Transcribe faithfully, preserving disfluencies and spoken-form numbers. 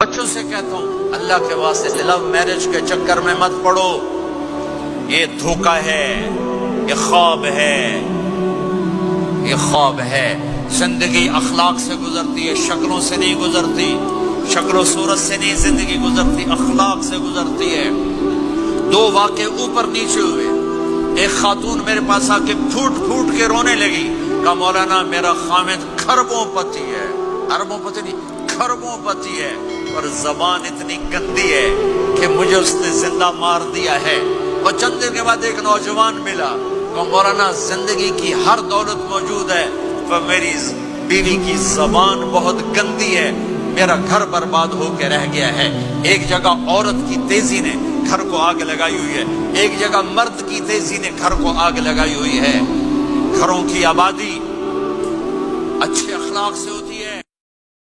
बच्चों से कहता हूँ अल्लाह के वास्ते लव मैरिज के चक्कर में मत पड़ो। ये धोखा है, ये ख्वाब है, ये ख्वाब है। जिंदगी अखलाक से गुजरती है, शक्लों से नहीं गुजरती। शक्लो सूरत से नहीं जिंदगी गुजरती, अखलाक से गुजरती है। दो वाक़े ऊपर नीचे हुए। एक खातून मेरे पास आके फूट फूट के रोने लगी, कहा मौलाना मेरा खामिद खरबों पति है, अरबों पति नहीं खरबों पति है, और जबान इतनी गंदी है कि मुझे उसने जिंदा मार दिया है। और चंद दिन के बाद एक नौजवान मिला, कहा मौलाना जिंदगी की हर दौलत मौजूद है पर मेरी बीवी की जबान बहुत गंदी है, मेरा घर बर्बाद होकर रह गया है। एक जगह औरत की तेजी ने घर को आग लगाई हुई है, एक जगह मर्द की तेजी ने घर को आग लगाई हुई है। घरों की आबादी अच्छे अखलाक से